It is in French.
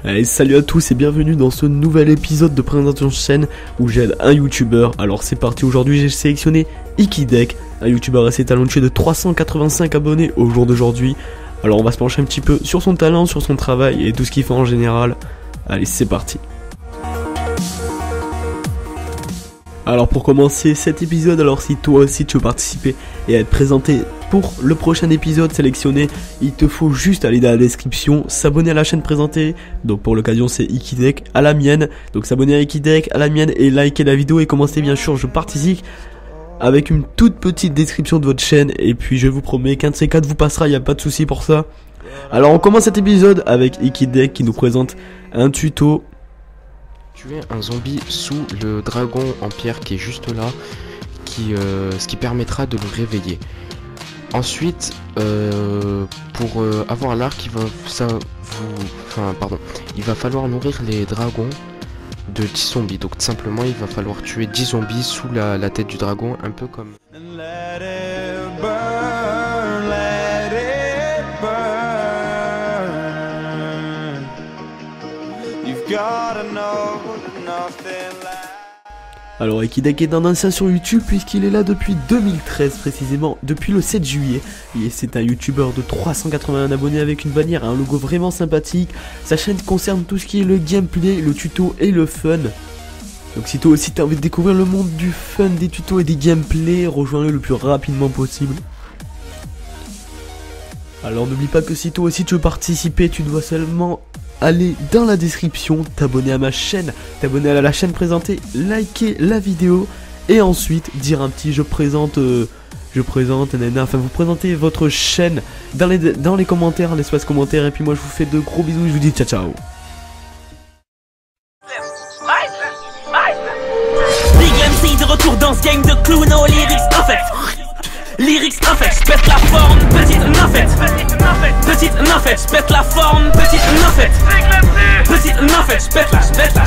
Allez, salut à tous et bienvenue dans ce nouvel épisode de présentation de chaîne où j'aide un youtubeur. Alors c'est parti, aujourd'hui j'ai sélectionné Ikidek, un youtubeur assez talentueux de 385 abonnés au jour d'aujourd'hui. Alors on va se pencher un petit peu sur son talent, sur son travail et tout ce qu'il fait en général. Allez, c'est parti. Alors pour commencer cet épisode, alors si toi aussi tu veux participer et être présenté pour le prochain épisode sélectionné, il te faut juste aller dans la description, s'abonner à la chaîne présentée, donc pour l'occasion c'est Ikidek, à la mienne, donc s'abonner à Ikidek, à la mienne et liker la vidéo et commencer bien sûr, je participe avec une toute petite description de votre chaîne et puis je vous promets qu'un de ces quatre vous passera, il n'y a pas de souci pour ça. Alors on commence cet épisode avec Ikidek qui nous présente un tuto. Tuer un zombie sous le dragon en pierre qui est juste là, ce qui permettra de le réveiller. Ensuite, pour avoir l'arc, il va falloir nourrir les dragons de 10 zombies. Donc tout simplement, il va falloir tuer 10 zombies sous la tête du dragon, un peu comme... Alors Ikidek est un ancien sur YouTube puisqu'il est là depuis 2013 précisément, depuis le 7 juillet. Et c'est un youtubeur de 381 abonnés avec une bannière, un logo vraiment sympathique. Sa chaîne concerne tout ce qui est le gameplay, le tuto et le fun. Donc si toi aussi t'as envie de découvrir le monde du fun, des tutos et des gameplays, rejoins-le le plus rapidement possible. Alors n'oublie pas que si toi aussi tu veux participer, tu dois seulement aller dans la description, t'abonner à ma chaîne, t'abonner à la chaîne présentée, liker la vidéo et ensuite dire un petit je présente, enfin vous présentez votre chaîne dans les commentaires, l'espace commentaire et puis moi je vous fais de gros bisous et je vous dis ciao ciao. Big MC de retour dans ce game de clown aux lyrics infect. Lyrics infect, j'pète la forme, petite nafette. Petite nafette, j'pète la forme, petite nafette. Petite nafette, j'pète la